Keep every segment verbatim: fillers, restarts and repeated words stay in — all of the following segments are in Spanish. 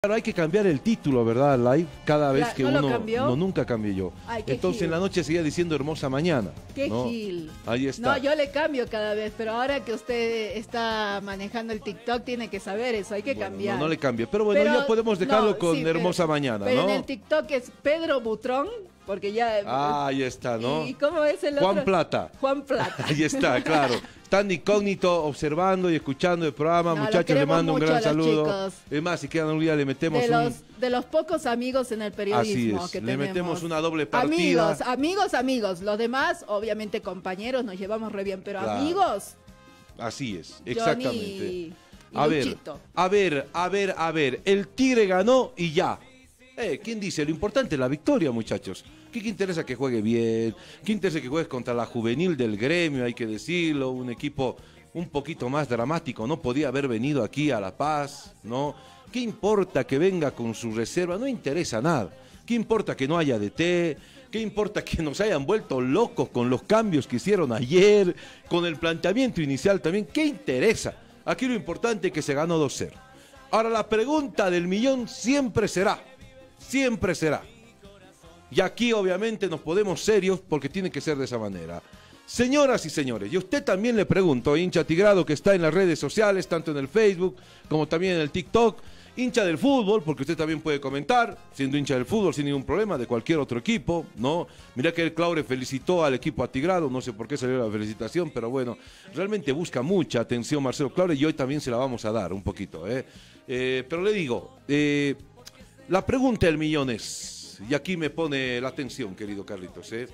Claro, hay que cambiar el título, ¿verdad, Live? Cada vez Cla- que ¿no lo uno... cambió? No, nunca cambié yo. Ay, qué Entonces gil. en la noche seguía diciendo Hermosa Mañana. Qué ¿no? gil. Ahí está. No, yo le cambio cada vez, pero ahora que usted está manejando el TikTok tiene que saber eso, hay que Bueno, cambiar. No, no le cambie. Pero bueno, Pero- ya podemos dejarlo no, con sí, pero- Hermosa Mañana, Pero ¿no? en el TikTok es Pedro Butrón, porque ya... Ah, ahí está, ¿no? ¿Y cómo es el otro? Juan Plata. Juan Plata. Ahí está, claro. Tan incógnito observando y escuchando el programa. No, los Muchachos, le queremos mando un mucho gran a los saludo. chicos. Es más, si quedan un día le metemos De un... los, de los pocos amigos en el Así periodismo es, que le tenemos. metemos una doble partida. Amigos, amigos, amigos. Los demás, obviamente compañeros, nos llevamos re bien, pero Claro. amigos, Así es, Johnny exactamente. y, y A ver, Luchito. a ver, a ver, a ver. El Tigre ganó y ya. Eh, ¿quién dice? Lo importante es la victoria, muchachos. ¿Qué, qué interesa que juegue bien? ¿Qué interesa que juegues contra la juvenil del gremio? Hay que decirlo. Un equipo un poquito más dramático. No podía haber venido aquí a La Paz, ¿no? ¿Qué importa que venga con su reserva? No interesa nada. ¿Qué importa que no haya D T? ¿Qué importa que nos hayan vuelto locos con los cambios que hicieron ayer? Con el planteamiento inicial también. ¿Qué interesa? Aquí lo importante es que se ganó dos cero. Ahora la pregunta del millón siempre será, siempre será. Y aquí obviamente nos podemos serios porque tiene que ser de esa manera. Señoras y señores, y a usted también le pregunto, hincha tigrado que está en las redes sociales, tanto en el Facebook como también en el TikTok, hincha del fútbol, porque usted también puede comentar, siendo hincha del fútbol sin ningún problema, de cualquier otro equipo, ¿no? Mirá que el Claure felicitó al equipo atigrado, no sé por qué salió la felicitación, pero bueno, realmente busca mucha atención Marcelo Claure y hoy también se la vamos a dar un poquito, ¿eh? Eh, pero le digo, eh, la pregunta del millón es, y aquí me pone la atención, querido Carlitos, ¿eh?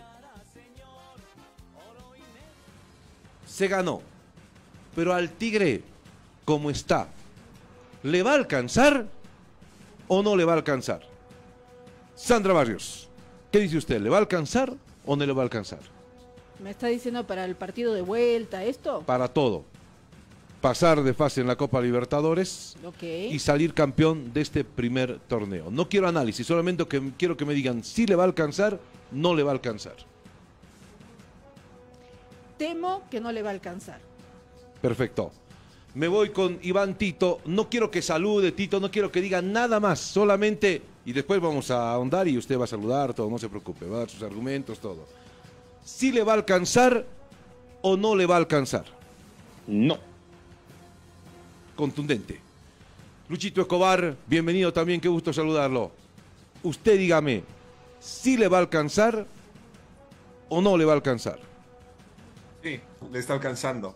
Se ganó, pero al Tigre, como está, ¿le va a alcanzar o no le va a alcanzar? Sandra Barrios, ¿qué dice usted? ¿Le va a alcanzar o no le va a alcanzar? ¿Me está diciendo para el partido de vuelta esto? Para todo. Pasar de fase en la Copa Libertadores Ok. y salir campeón de este primer torneo. No quiero análisis, solamente que, quiero que me digan si le va a alcanzar, no le va a alcanzar. Temo que no le va a alcanzar. Perfecto. Me voy con Iván Tito. No quiero que salude, Tito, no quiero que diga nada más, solamente, y después vamos a ahondar y usted va a saludar, todo, no se preocupe, va a dar sus argumentos, todo. ¿Sí le va a alcanzar o no le va a alcanzar? No. Contundente. Luchito Escobar, bienvenido también, qué gusto saludarlo. Usted dígame, ¿sí le va a alcanzar o no le va a alcanzar? Sí, le está alcanzando.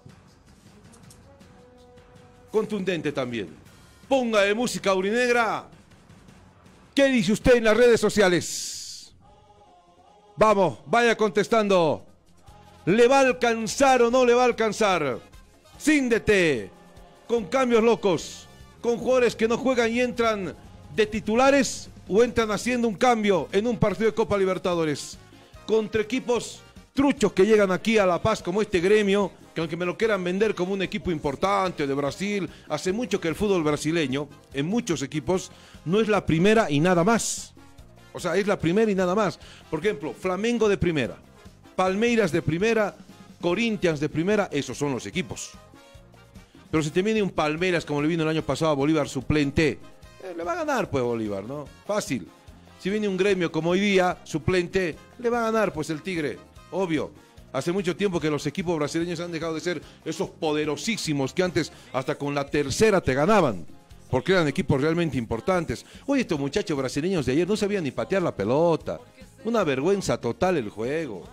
Contundente también. Ponga de música aurinegra. ¿Qué dice usted en las redes sociales? Vamos, vaya contestando. ¿Le va a alcanzar o no le va a alcanzar? Sin D T, con cambios locos, con jugadores que no juegan y entran de titulares o entran haciendo un cambio en un partido de Copa Libertadores. Contra equipos truchos que llegan aquí a La Paz como este gremio, que aunque me lo quieran vender como un equipo importante de Brasil, hace mucho que el fútbol brasileño, en muchos equipos, no es la primera y nada más. O sea, es la primera y nada más. Por ejemplo, Flamengo de primera, Palmeiras de primera, Corinthians de primera, esos son los equipos. Pero si te viene un Palmeiras como le vino el año pasado a Bolívar suplente, eh, le va a ganar pues Bolívar, ¿no? Fácil. Si viene un gremio como hoy día, suplente, le va a ganar pues el Tigre. Obvio, hace mucho tiempo que los equipos brasileños han dejado de ser esos poderosísimos que antes hasta con la tercera te ganaban, porque eran equipos realmente importantes. Oye, estos muchachos brasileños de ayer no sabían ni patear la pelota, una vergüenza total el juego.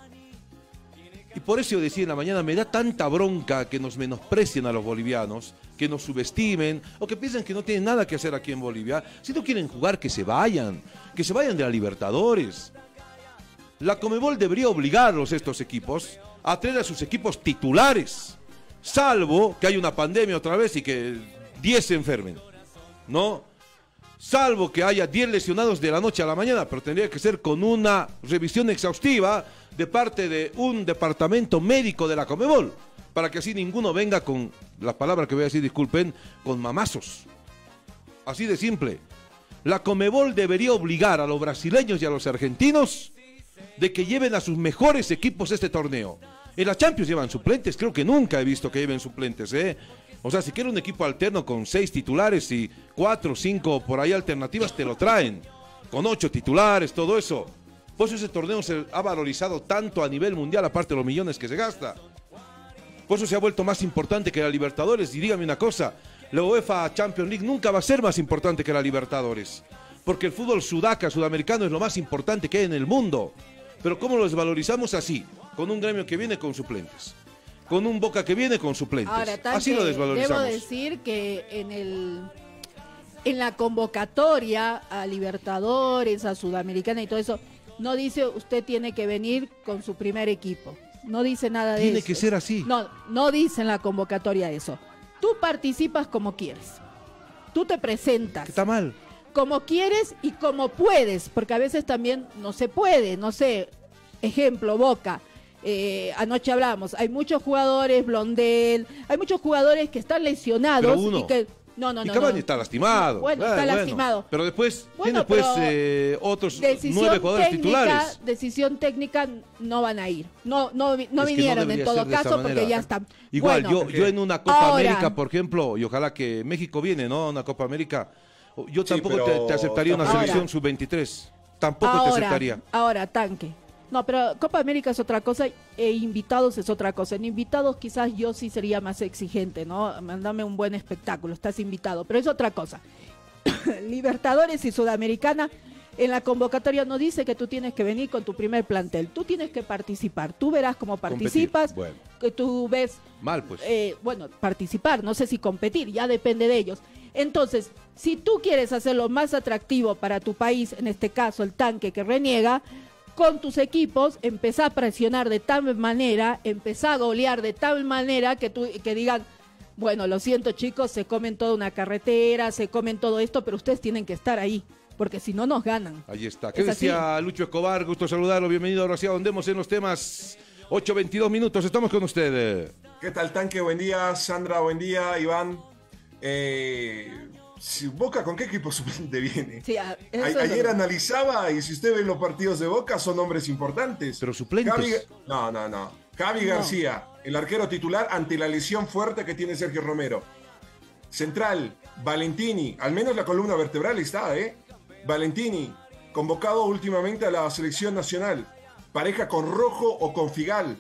Y por eso yo decía en la mañana, me da tanta bronca que nos menosprecien a los bolivianos, que nos subestimen, o que piensen que no tienen nada que hacer aquí en Bolivia. Si no quieren jugar, que se vayan, que se vayan de la Libertadores. La Conmebol debería obligarlos, estos equipos, a traer a sus equipos titulares, salvo que haya una pandemia otra vez y que diez se enfermen, ¿no? Salvo que haya diez lesionados de la noche a la mañana, pero tendría que ser con una revisión exhaustiva de parte de un departamento médico de la Conmebol, para que así ninguno venga con, las palabras que voy a decir, disculpen, con mamazos. Así de simple. La Conmebol debería obligar a los brasileños y a los argentinos de que lleven a sus mejores equipos este torneo. En la Champions llevan suplentes, creo que nunca he visto que lleven suplentes, ¿eh? O sea, si quiere un equipo alterno con seis titulares y cuatro, cinco por ahí alternativas, te lo traen. Con ocho titulares, todo eso. Por eso ese torneo se ha valorizado tanto a nivel mundial, aparte de los millones que se gasta. Por eso se ha vuelto más importante que la Libertadores. Y dígame una cosa, la UEFA Champions League nunca va a ser más importante que la Libertadores. Porque el fútbol sudaca, sudamericano, es lo más importante que hay en el mundo. Pero ¿cómo lo desvalorizamos? Así, con un Gremio que viene con suplentes. Con un Boca que viene con suplentes. Ahora, Así lo desvalorizamos. Debo decir que en el en la convocatoria a Libertadores, a Sudamericana y todo eso, no dice usted tiene que venir con su primer equipo. No dice nada de eso. Tiene que ser así. No, no dice en la convocatoria eso. Tú participas como quieres. Tú te presentas. Que está mal. Como quieres y como puedes, porque a veces también no se puede, no sé, ejemplo, Boca, eh, anoche hablamos, hay muchos jugadores, Blondel, hay muchos jugadores que están lesionados. Pero uno. y que no, no, y no, Cavani no. está lastimado. Bueno, Ah, está bueno. lastimado. Pero después, Bueno, tiene después pero eh, otros decisión nueve jugadores técnica, titulares. Decisión técnica no van a ir. No, no, no Es que no vinieron en debería todo ser de esa caso porque manera. ya están. Igual, Bueno, yo, yo en una Copa ahora- América, por ejemplo, y ojalá que México viene, ¿no? Una Copa América. Yo Sí, tampoco pero te, te aceptaría una Ahora- selección sub veintitrés. Tampoco te ahora, aceptaría. Ahora, tanque. No, pero Copa América es otra cosa e invitados es otra cosa. En invitados quizás yo sí sería más exigente, ¿no? Mándame un buen espectáculo, estás invitado, pero es otra cosa. Libertadores y Sudamericana, en la convocatoria no dice que tú tienes que venir con tu primer plantel. Tú tienes que participar. Tú verás cómo participas, Bueno. que tú ves Mal, pues. eh, bueno, participar, no sé si competir, ya depende de ellos. Entonces, si tú quieres hacerlo más atractivo para tu país, en este caso el tanque que reniega, con tus equipos, empezá a presionar de tal manera, empezá a golear de tal manera que, tú, que digan, bueno, lo siento chicos, se comen toda una carretera, se comen todo esto, pero ustedes tienen que estar ahí, porque si no nos ganan. Ahí está. ¿Qué Es así. decía Lucho Escobar? Gusto saludarlo. Bienvenido. Ahora sí, ahondemos en los temas. ocho veintidós minutos. Estamos con usted. ¿Qué tal, Tanque? Buen día. Sandra, buen día. Iván. Eh, si Boca, ¿con qué equipo suplente viene? Sí, a- eso A- es lo ayer que- analizaba y si usted ve los partidos de Boca son hombres importantes. Pero suplentes. Javi- no, no, no. Javi No. García, el arquero titular ante la lesión fuerte que tiene Sergio Romero. Central, Valentini, al menos la columna vertebral está, ¿eh? Valentini, convocado últimamente a la selección nacional. Pareja con Rojo o con Figal.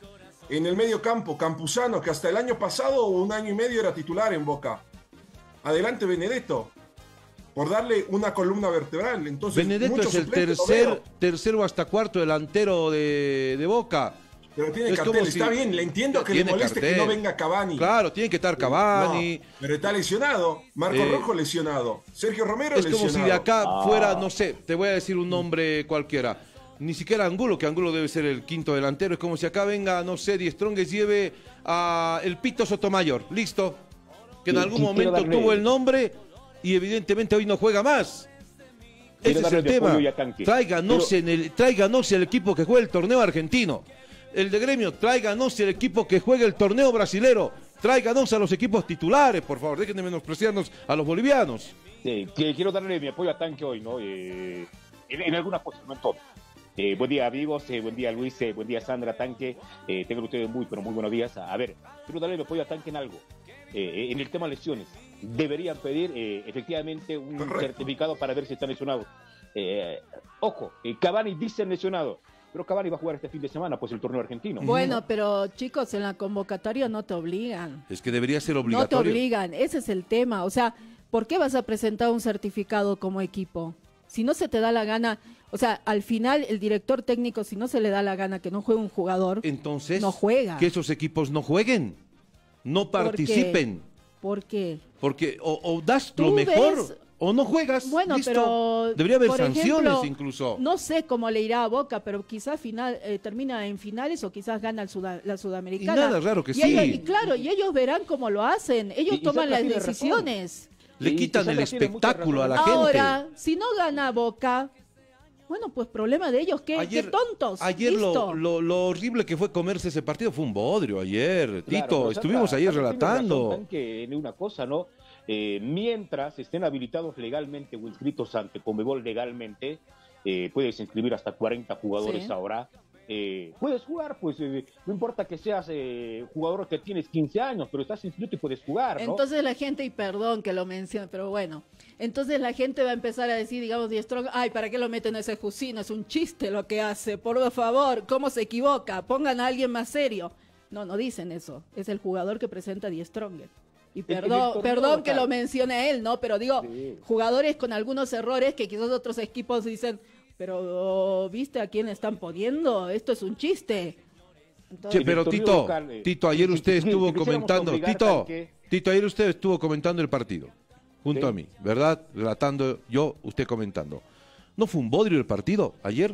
En el medio campo, Campuzano, que hasta el año pasado o un año y medio era titular en Boca. Adelante Benedetto, por darle una columna vertebral. Entonces, Benedetto muchos es el suplentes, lo tercer, veo. tercero hasta cuarto delantero de, de Boca. Pero tiene Es cartel, como si- está bien, le entiendo que le Tiene moleste cartel. que no venga Cavani. Claro, tiene que estar Cavani. No, pero está lesionado. Marco Eh, Rojo lesionado. Sergio Romero Es lesionado. como si de acá fuera, no sé, te voy a decir un nombre cualquiera. Ni siquiera Angulo, que Angulo debe ser el quinto delantero. Es como si acá venga, no sé, Di Strongest lleve a el Pito Sotomayor. Listo. Que en Sí, algún sí, momento quiero darle- tuvo el nombre y evidentemente hoy no juega más. Quiero Ese es darle el de tema. apoyo y a Tanque. Tráiganos, Pero- en el, tráiganos el equipo que juegue el torneo argentino. El de Gremio, tráiganos el equipo que juegue el torneo brasilero. Tráiganos a los equipos titulares, por favor. Dejen de menospreciarnos a los bolivianos. Sí, que quiero darle mi apoyo a Tanque hoy, ¿no? Eh, en, en algunas cosas, no en todo. Eh, buen día, amigos. Eh, buen día, Luis. Eh, buen día, Sandra, Tanque. Eh, tengan ustedes muy, pero muy buenos días. A ver, quiero darle mi apoyo a Tanque en algo. Eh, en el tema lesiones. Deberían pedir, eh, efectivamente, un Correcto. certificado para ver si están lesionados. Eh, ojo, eh, Cavani dice lesionado. Pero Cavani va a jugar este fin de semana, pues el torneo argentino. Bueno, pero chicos, en la convocatoria no te obligan. Es que debería ser No te obligatorio. obligan, ese es el tema. O sea, ¿por qué vas a presentar un certificado como equipo? Si no se te da la gana, o sea, al final el director técnico, si no se le da la gana que no juegue un jugador, Entonces, no juega. que esos equipos no jueguen, no ¿Por qué? participen, ¿Por qué? porque o, o das Tú lo mejor ves- o no juegas. Bueno, listo. pero Debería haber por sanciones ejemplo, incluso. No sé cómo le irá a Boca, pero quizás final eh, termina en finales o quizás gana el Suda- la Sudamericana. Y nada raro que Y sí. ellos- y claro, y ellos verán cómo lo hacen. Ellos Y- y toman Sandra las tiene razón. decisiones. Le Y- y quitan el Sandra tiene mucha espectáculo a la razón. gente. Ahora, si no gana Boca, bueno, pues problema de ellos, qué, qué tontos. Ayer lo, listo. lo, lo horrible que fue comerse ese partido fue un bodrio ayer, Claro, Tito. pero Estuvimos Sandra, ayer Sandra tiene relatando. razón, Tanque, en una cosa, ¿no? Eh, mientras estén habilitados legalmente o inscritos ante Conmebol legalmente, eh, puedes inscribir hasta cuarenta jugadores Sí. ahora. eh, puedes jugar, pues eh, no importa que seas eh, jugador que tienes quince años, pero estás inscrito y puedes jugar, ¿no? Entonces la gente, y perdón que lo mencione, pero bueno, entonces la gente va a empezar a decir, digamos, Die Strong, ay, ¿para qué lo meten a ese Jusino? Es un chiste lo que hace, por favor, ¿cómo se equivoca? Pongan a alguien más serio. No, no dicen eso, es el jugador que presenta Die Stronger. Y perdón, perdón que lo mencione él, ¿no? Pero digo, sí, jugadores con algunos errores que quizás otros equipos dicen, pero ¿viste a quién están poniendo? Esto es un chiste. Entonces, sí, pero Tito, local, eh, Tito, ayer usted estuvo comentando, Tito, que... Tito, ayer usted estuvo comentando el partido, junto sí. a mí, ¿verdad? Relatando yo, usted comentando. ¿No fue un bodrio el partido ayer?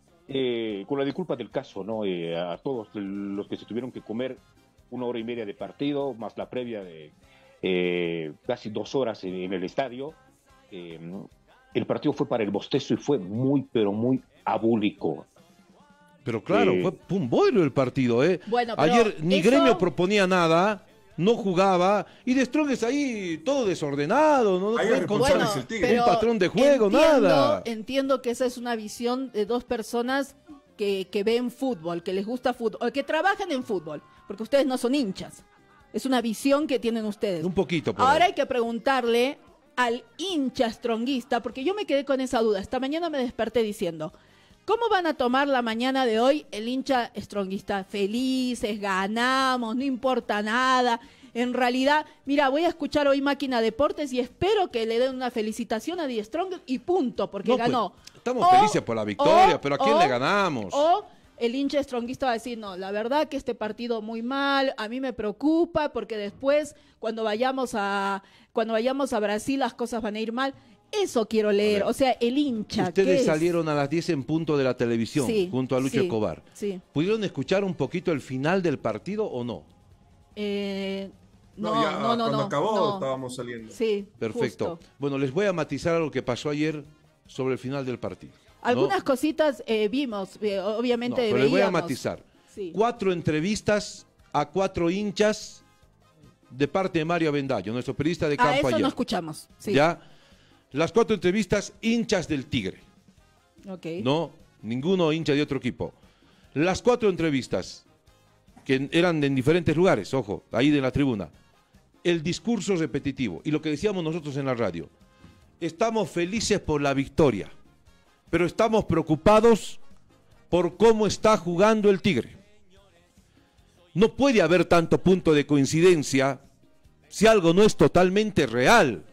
Eh, con la disculpa del caso, ¿no? Eh, a todos los que se tuvieron que comer una hora y media de partido, más la previa de eh, casi dos horas en, en el estadio, eh, el partido fue para el bostezo y fue muy, pero muy abúlico. Pero claro, eh, fue un bodrio el partido, ¿eh? Bueno, ayer ni eso... Gremio proponía nada, no jugaba, y De Strong es ahí todo desordenado, no no con bueno, un patrón de juego, entiendo, nada. Entiendo que esa es una visión de dos personas que, que ven fútbol, que les gusta fútbol, que trabajan en fútbol, porque ustedes no son hinchas. Es una visión que tienen ustedes. Un poquito. Por Ahora ahí. hay que preguntarle al hincha stronguista, porque yo me quedé con esa duda. Esta mañana me desperté diciendo, ¿cómo van a tomar la mañana de hoy el hincha stronguista? Felices, ganamos, no importa nada. En realidad, mira, voy a escuchar hoy Máquina Deportes y espero que le den una felicitación a Die Strong y punto, porque no, ganó. Pues, estamos o, felices por la victoria, o, pero ¿a quién o, le ganamos? O el hincha stronguista va a decir, no, la verdad que este partido muy mal, a mí me preocupa porque después cuando vayamos a cuando vayamos a Brasil las cosas van a ir mal. Eso quiero leer, o sea, el hincha. Ustedes ¿qué salieron es? a las diez en punto de la televisión, sí, junto a Lucho sí, Escobar. Sí. ¿Pudieron escuchar un poquito el final del partido o no? Eh, no, no, ya, no, no. Cuando no, acabó no. estábamos saliendo. Sí, perfecto. Justo. Bueno, les voy a matizar algo que pasó ayer sobre el final del partido. Algunas ¿no? cositas eh, vimos, eh, obviamente no, pero veíamos. les voy a matizar. Sí. Cuatro entrevistas a cuatro hinchas de parte de Mario Avendaño, nuestro periodista de campo ah, eso ayer. no escuchamos. Sí. Ya, las cuatro entrevistas hinchas del Tigre. Okay. No, ninguno hincha de otro equipo. Las cuatro entrevistas, que eran en diferentes lugares, ojo, ahí de la tribuna. El discurso repetitivo y lo que decíamos nosotros en la radio. Estamos felices por la victoria, pero estamos preocupados por cómo está jugando el Tigre. No puede haber tanto punto de coincidencia si algo no es totalmente real.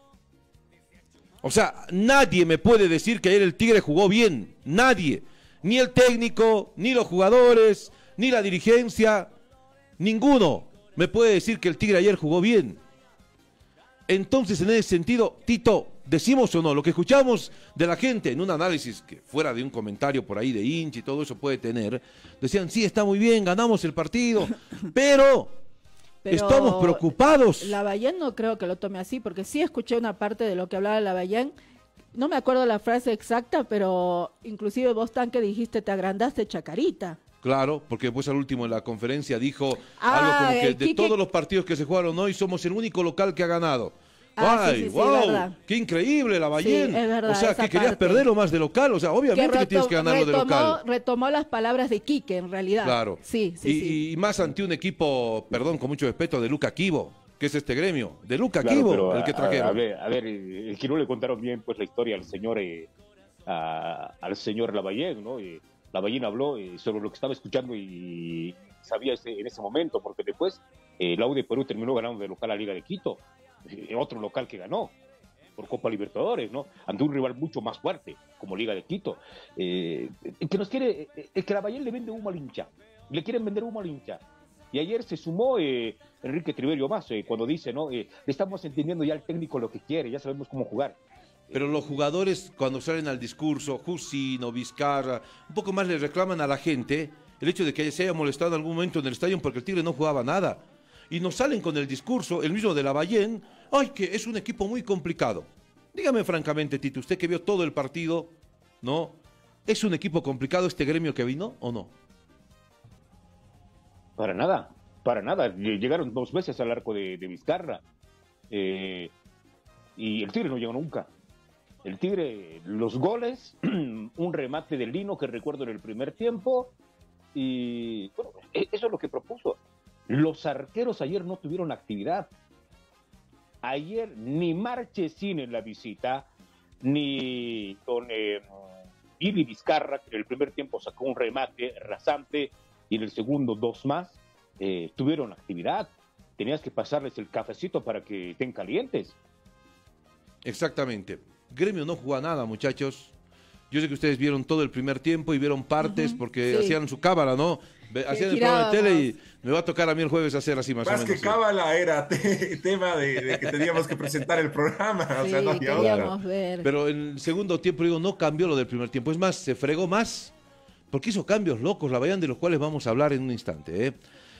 O sea, nadie me puede decir que ayer el Tigre jugó bien. Nadie. Ni el técnico, ni los jugadores, ni la dirigencia. Ninguno me puede decir que el Tigre ayer jugó bien. Entonces, en ese sentido, Tito, decimos o no, lo que escuchamos de la gente en un análisis que fuera de un comentario por ahí de hincha y todo eso puede tener, decían, sí, está muy bien, ganamos el partido, pero, pero estamos preocupados. Lavallén no creo que lo tome así, porque sí escuché una parte de lo que hablaba Lavallén, no me acuerdo la frase exacta, pero inclusive vos, Tanque, dijiste, te agrandaste Chacarita. Claro, porque después al último en la conferencia dijo ah, algo como que de Quique... todos los partidos que se jugaron hoy somos el único local que ha ganado. Ah, ¡Ay, sí, sí, wow! Sí, ¡Qué increíble Lavallén! Sí, es verdad, o sea, que querías parte. perderlo más de local, o sea, obviamente que, que tienes que ganarlo retomó, de local. Retomó las palabras de Quique, en realidad. Claro. Sí, sí, y, sí. y más ante un equipo, perdón, con mucho respeto, de Luca Quivo, que es este gremio, de Luca claro, Quivo, pero, el que a, trajeron. A ver, a ver, es que no le contaron bien pues la historia al señor eh, a, al señor Lavallén, ¿no? Eh, Lavallén habló eh, sobre lo que estaba escuchando y sabía ese, en ese momento, porque después eh, la U de Perú terminó ganando de local a Liga de Quito, eh, otro local que ganó por Copa Libertadores, ¿no? Ante un rival mucho más fuerte, como Liga de Quito. Eh, el que nos quiere, el que Lavallén le vende humo al hincha, le quieren vender humo al hincha. Y ayer se sumó eh, Enrique Triverio más, eh, cuando dice, ¿no? Eh, le estamos entendiendo ya al técnico lo que quiere, ya sabemos cómo jugar. Pero los jugadores, cuando salen al discurso, Jusino, Vizcarra, un poco más le reclaman a la gente el hecho de que se haya molestado en algún momento en el estadio porque el Tigre no jugaba nada. Y nos salen con el discurso, el mismo de Lavallén, ay, que es un equipo muy complicado. Dígame francamente, Tito, usted que vio todo el partido, ¿no? ¿Es un equipo complicado este gremio que vino o no? Para nada, para nada. Llegaron dos veces al arco de, de Vizcarra. Eh, y el Tigre no llegó nunca. El Tigre, los goles, un remate de Lino que recuerdo en el primer tiempo, y bueno, eso es lo que propuso. Los arqueros ayer no tuvieron actividad. Ayer ni Marchesín en la visita, ni con eh, Ili Vizcarra, que en el primer tiempo sacó un remate rasante y en el segundo dos más, eh, tuvieron actividad. Tenías que pasarles el cafecito para que estén calientes. Exactamente. Gremio no jugó a nada, muchachos. Yo sé que ustedes vieron todo el primer tiempo y vieron partes uh-huh, porque sí. hacían su cábala, ¿no? Hacían el programa de tele y me va a tocar a mí el jueves hacer así más, más o menos. Más que cábala era te, tema de, de que teníamos que presentar el programa. Sí, o sea, no había otra. Ver. Pero en el segundo tiempo, digo, no cambió lo del primer tiempo. Es más, se fregó más porque hizo cambios locos, la vayan de los cuales vamos a hablar en un instante. ¿eh?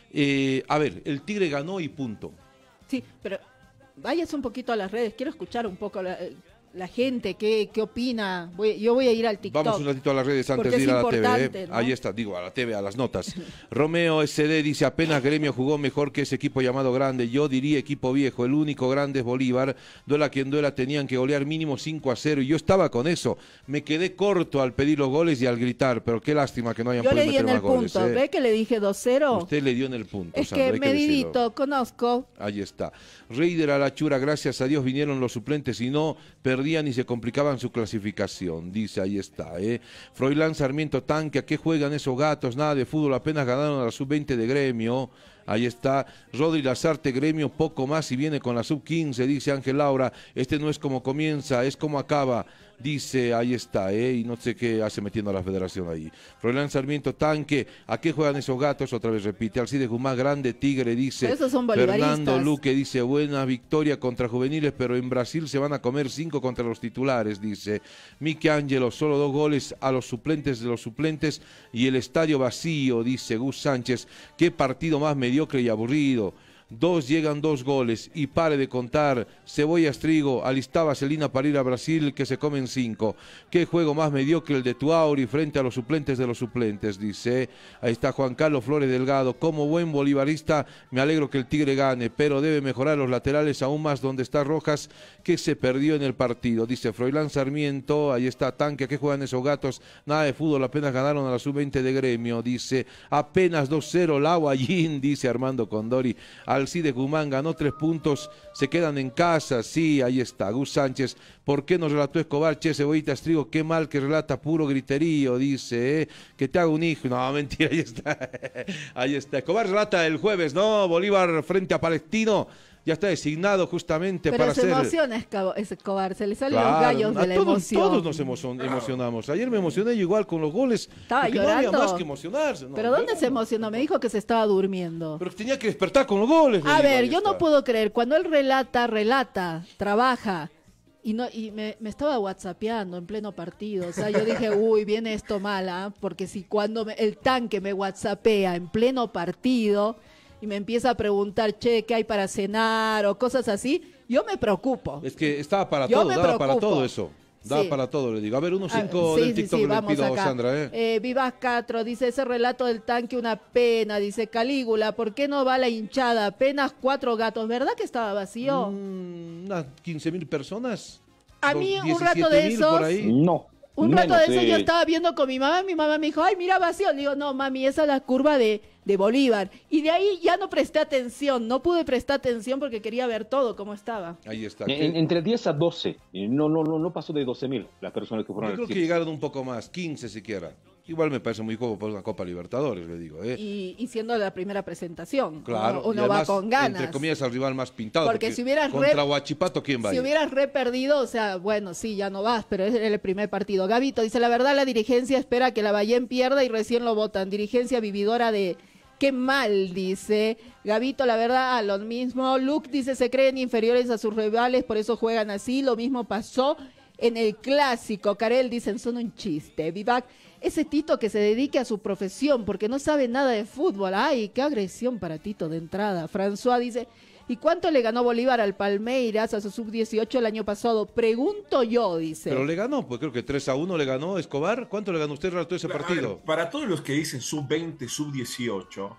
Eh, a ver, el Tigre ganó y punto. Sí, pero váyase un poquito a las redes. Quiero escuchar un poco la, la gente, qué, qué opina. Voy, yo voy a ir al TikTok. Vamos un ratito a las redes antes de ir a la T V. ¿eh? ¿no? Ahí está, digo, a la T V, a las notas. Romeo S D dice, apenas Gremio jugó mejor que ese equipo llamado grande. Yo diría equipo viejo, el único grande es Bolívar. Duela quien duela, tenían que golear mínimo cinco a cero. Y yo estaba con eso. Me quedé corto al pedir los goles y al gritar, pero qué lástima que no hayan yo podido meter meter más goles. Yo le di en el punto, ¿eh? ¿Ve que le dije dos cero? Usted le dio en el punto. Es Sandra, que medidito, que conozco. Ahí está. Reider a la Chura, gracias a Dios vinieron los suplentes y no perdían y se complicaban su clasificación, dice, ahí está. ¿eh? Froilán Sarmiento Tanque, ¿a qué juegan esos gatos? Nada de fútbol, apenas ganaron a la sub veinte de Gremio. Ahí está. Rodri Lazarte, Gremio, poco más y viene con la sub quince, dice Ángel Laura. Este no es como comienza, es como acaba. Dice, ahí está, ¿eh? y no sé qué hace metiendo a la federación ahí. Froilán Sarmiento Tanque, ¿a qué juegan esos gatos? Otra vez repite. Alcides Guzmán, grande Tigre, dice. Esos son Fernando Luque dice, buena victoria contra juveniles, pero en Brasil se van a comer cinco contra los titulares, dice. Miki Ángelo, solo dos goles a los suplentes de los suplentes y el estadio vacío, dice Gus Sánchez. Qué partido más mediocre y aburrido. Dos llegan dos goles y pare de contar. Cebollas Trigo, alistaba Celina para ir a Brasil que se comen cinco. Qué juego más mediocre el de Tuauri frente a los suplentes de los suplentes, dice. Ahí está Juan Carlos Flores Delgado. Como buen bolivarista me alegro que el Tigre gane, pero debe mejorar los laterales aún más donde está Rojas que se perdió en el partido. Dice Froilán Sarmiento, ahí está Tanque, ¿a qué juegan esos gatos? Nada de fútbol, apenas ganaron a la sub veinte de Gremio, dice. Apenas dos cero la Guayín, dice Armando Condori. Alcides Guzmán ganó tres puntos, se quedan en casa, sí, ahí está. Gus Sánchez, ¿por qué nos relató Escobar? Che, Cebollitas Trigo, qué mal que relata puro griterío, dice, ¿eh? Que te haga un hijo. No, mentira, ahí está. Ahí está. Escobar relata el jueves, ¿no? Bolívar frente a Palestino. Ya está designado justamente pero para se hacer... Pero se emociona Escobar, se le salen claro, los gallos de la todos, emoción. Todos nos emocion, emocionamos. Ayer me emocioné yo igual con los goles. Estaba llorando. No había más que emocionarse. No, ¿Pero dónde yo, se emocionó? Me dijo que se estaba durmiendo. Pero tenía que despertar con los goles. A digo, ver, yo está. no puedo creer. Cuando él relata, relata, trabaja. Y no y me, me estaba whatsappeando en pleno partido. O sea, yo dije, uy, viene esto mal, ¿ah? Porque si cuando me, el Tanque me whatsappea en pleno partido... y me empieza a preguntar, che, ¿qué hay para cenar? O cosas así, yo me preocupo. Es que estaba para yo todo, daba para todo eso. Daba sí. para todo, le digo. A ver, unos cinco ah, sí, del TikTok sí, sí, le pido acá. a Sandra, ¿eh? eh Vivas Castro dice, ese relato del Tanque una pena. Dice Calígula, ¿por qué no va la hinchada? Apenas cuatro gatos. ¿Verdad que estaba vacío? Mm, unas quince mil personas. A mí un rato de esos... No. Un rato Menos, de eso eh... yo estaba viendo con mi mamá, mi mamá me dijo, ay, mira vacío. Le digo, no, mami, esa es la curva de, de Bolívar. Y de ahí ya no presté atención, no pude prestar atención porque quería ver todo cómo estaba. Ahí está. En, entre diez a doce, no, no, no, no pasó de doce mil las personas que fueron. Yo creo que llegaron un poco más, quince siquiera. Igual me parece muy poco por una Copa Libertadores, le digo. ¿eh? Y, y siendo la primera presentación, claro, uno, uno además, va con ganas. Entre comillas, al rival más pintado. Porque, porque si hubieras contra re, Huachipato, ¿quién va? Si ahí? hubieras re perdido, o sea, bueno, sí, ya no vas, pero es el primer partido. Gabito dice, la verdad, la dirigencia espera que la Bayén pierda y recién lo votan. Dirigencia vividora de... Qué mal, dice Gabito, la verdad, a lo mismo. Luke dice, se creen inferiores a sus rivales, por eso juegan así. Lo mismo pasó en el clásico. Karel dicen, son un chiste. Vivac, ese Tito que se dedique a su profesión porque no sabe nada de fútbol. Ay, qué agresión para Tito de entrada. François dice, ¿y cuánto le ganó Bolívar al Palmeiras a su sub dieciocho el año pasado? Pregunto yo, dice. Pero le ganó, pues creo que tres a uno le ganó Escobar. ¿Cuánto le ganó usted relató ese Claro, partido? ver, para todos los que dicen sub veinte, sub dieciocho,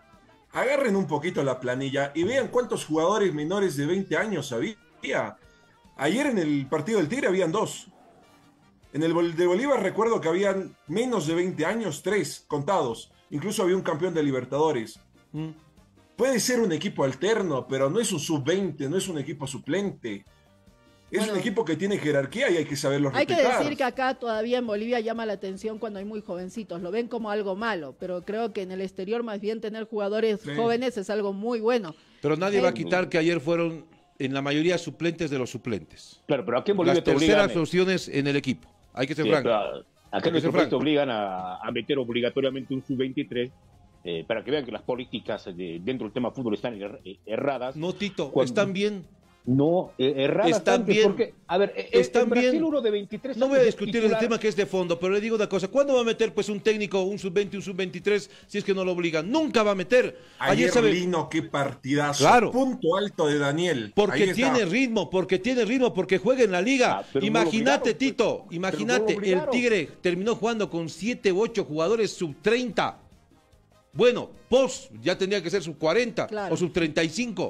agarren un poquito la planilla y vean cuántos jugadores menores de veinte años había. Ayer en el partido del Tigre habían dos. En el Bol- de Bolívar recuerdo que habían menos de veinte años, tres contados. Incluso había un campeón de Libertadores. Mm. Puede ser un equipo alterno, pero no es un sub veinte, no es un equipo suplente. Es Bueno, un equipo que tiene jerarquía y hay que saberlo Hay que respetar. decir que acá todavía en Bolivia llama la atención cuando hay muy jovencitos, lo ven como algo malo, pero creo que en el exterior más bien tener jugadores Sí. jóvenes es algo muy bueno. Pero nadie Eh, va a quitar que ayer fueron en la mayoría suplentes de los suplentes. Claro, pero aquí en Bolivia Las te obligan. terceras opciones en el equipo. Hay que ser Sí, franco. pero Hay acá que en nuestro ser país te franco. obligan a, a meter obligatoriamente un sub veintitrés eh, para que vean que las políticas de- dentro del tema fútbol están er- eh, erradas. No, Tito, Cuando- están bien. No, eh, erradas Están antes, bien. porque, a ver, eh, Están en Brasil bien. uno de veintitrés No voy a años es discutir el titular. tema que es de fondo, pero le digo una cosa. ¿Cuándo va a meter pues un técnico, un sub veinte, un sub veintitrés, si es que no lo obligan? Nunca va a meter. Ayer, sabe- Lino, qué partidazo. Claro. Punto alto de Daniel. Porque Ahí está. tiene ritmo, porque tiene ritmo, porque juega en la liga. Ah, pero no lo Imagínate, obligaron, Tito, pues. imagínate, Pero no lo el obligaron. Tigre terminó jugando con siete u ocho jugadores sub treinta. Bueno, Post ya tendría que ser sub cuarenta Claro. o sub treinta y cinco.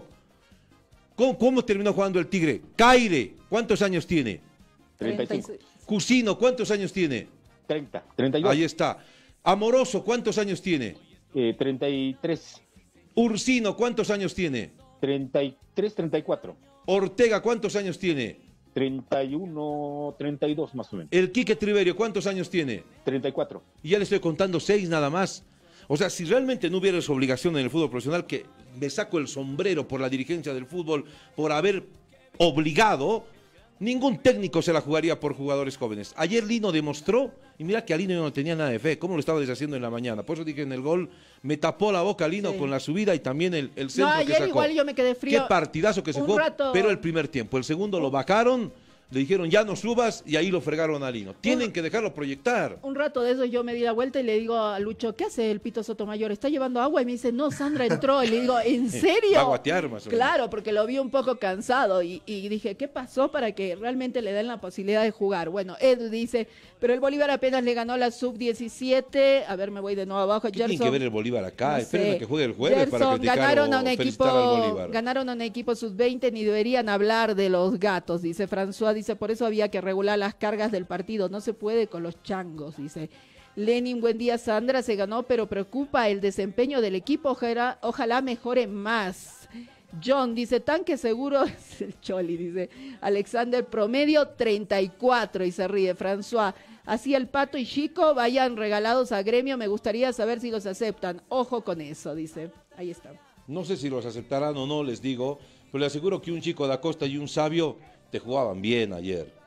¿Cómo, cómo terminó jugando el Tigre? Caire, ¿cuántos años tiene? treinta y cinco. treinta y seis. Cusino, ¿cuántos años tiene? treinta, treinta y dos, Ahí está. Amoroso, ¿cuántos años tiene? eh, treinta y tres, Ursino, ¿cuántos años tiene? treinta y tres, treinta y cuatro, Ortega, ¿cuántos años tiene? treinta y uno, treinta y dos más o menos, El Quique Triverio, ¿cuántos años tiene? treinta y cuatro. Y ya le estoy contando seis nada más. O sea, si realmente no hubiera esa obligación en el fútbol profesional, que me saco el sombrero por la dirigencia del fútbol, por haber obligado, ningún técnico se la jugaría por jugadores jóvenes. Ayer Lino demostró, y mira que a Lino yo no tenía nada de fe, cómo lo estaba deshaciendo en la mañana. Por eso dije en el gol, me tapó la boca Lino Sí. con la subida y también el, el No, centro que ayer sacó. igual yo me quedé frío. Qué partidazo que se Un jugó, rato- pero el primer tiempo. El segundo lo bajaron, le dijeron ya no subas y ahí lo fregaron a Lino. Tienen que dejarlo proyectar. Un rato de eso yo me di la vuelta y le digo a Lucho, ¿qué hace el Pito Sotomayor? ¿Está llevando agua? Y me dice, no, Sandra entró. Y le digo, ¿en serio? Va a guatear más o menos. Claro, porque lo vi un poco cansado y, y dije, ¿qué pasó para que realmente le den la posibilidad de jugar? Bueno, Edu dice, pero el Bolívar apenas le ganó la sub diecisiete. A ver, me voy de nuevo abajo. ¿Qué tiene que ver el Bolívar acá? No Espérenme sé. que juegue el jueves para Gerson, criticar ganaron o a un equipo, felicitar al Bolívar. ganaron a un equipo sub veinte, ni deberían hablar de los gatos, dice François, dice, por eso había que regular las cargas del partido, no se puede con los changos, dice. Lenin, buen día, Sandra, se ganó, pero preocupa el desempeño del equipo, ojalá, ojalá mejore más. John dice, tanque seguro, es el Choli, dice. Alexander, promedio treinta y cuatro, y se ríe. François, así el Pato y Chico vayan regalados a Gremio, me gustaría saber si los aceptan. Ojo con eso, dice. Ahí está. No sé si los aceptarán o no, les digo, pero le aseguro que un chico da Costa y un Sabio te jugaban bien ayer.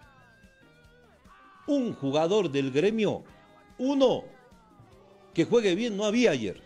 Un jugador del Gremio, uno que juegue bien, no había ayer.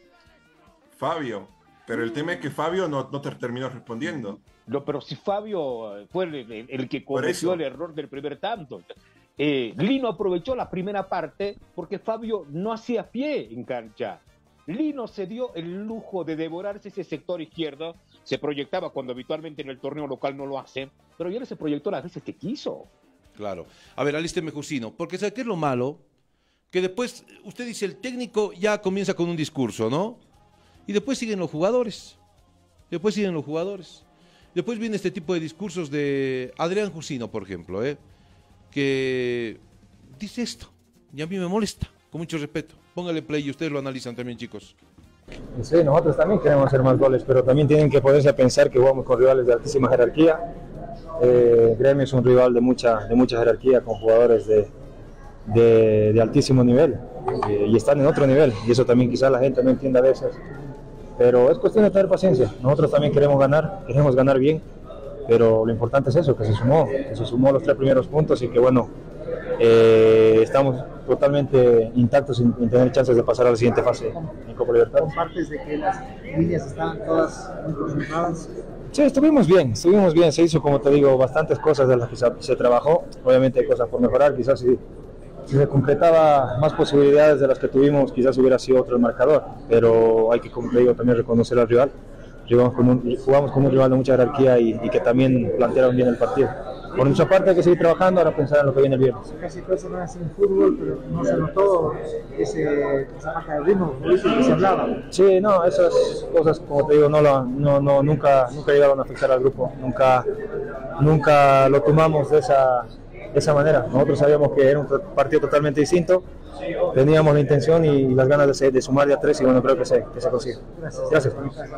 Fabio. Pero el tema es que Fabio no, no te terminó respondiendo. No, pero si Fabio eh, fue el, el- el que Por eso. cometió el error del primer tanto. Eh, Lino aprovechó la primera parte porque Fabio no hacía pie en cancha. Lino se dio el lujo de devorarse ese sector izquierdo, se proyectaba cuando habitualmente en el torneo local no lo hace, pero ya se proyectó las veces que quiso. Claro. A ver, alísteme, Jusino, porque ¿sabe qué es lo malo? Que después, usted dice, el técnico ya comienza con un discurso, ¿no? Y después siguen los jugadores. Después siguen los jugadores. Después viene este tipo de discursos de Adrián Jusino, por ejemplo, ¿eh? Que dice esto, y a mí me molesta, con mucho respeto. Póngale play y ustedes lo analizan también, chicos. Sí, nosotros también queremos hacer más goles, pero también tienen que ponerse a pensar que jugamos con rivales de altísima jerarquía. Eh, Gremio es un rival de mucha, de mucha jerarquía, con jugadores de, de, de altísimo nivel, eh, y están en otro nivel, y eso también quizás la gente no entienda a veces. Pero es cuestión de tener paciencia. Nosotros también queremos ganar, queremos ganar bien, pero lo importante es eso, que se sumó, que se sumó los tres primeros puntos y que bueno, eh, estamos totalmente intactos sin, sin tener chances de pasar a la siguiente fase en Copa Libertadores. Compartes de que las líneas estaban todas muy concentradas. Sí, estuvimos bien, estuvimos bien, se hizo, como te digo, bastantes cosas de las que se, se trabajó. Obviamente hay cosas por mejorar, quizás si, si se concretaba más posibilidades de las que tuvimos, quizás hubiera sido otro el marcador, pero hay que, como te digo, también reconocer al rival. Jugamos con un, jugamos con un rival de mucha jerarquía y, y que también plantearon bien el partido. Por nuestra parte hay que seguir trabajando, ahora pensar en lo que viene el viernes. Casi toda semana sin fútbol, pero no se notó ese, esa baja de ritmo que se hablaba. Sí, no, esas cosas, como te digo, no, lo, no, no, nunca, nunca llegaron a afectar al grupo, nunca, nunca lo tomamos de esa, de esa manera. Nosotros sabíamos que era un partido totalmente distinto, teníamos la intención y las ganas de, de sumar de a tres y bueno, creo que se, que se consigue. Gracias. Gracias.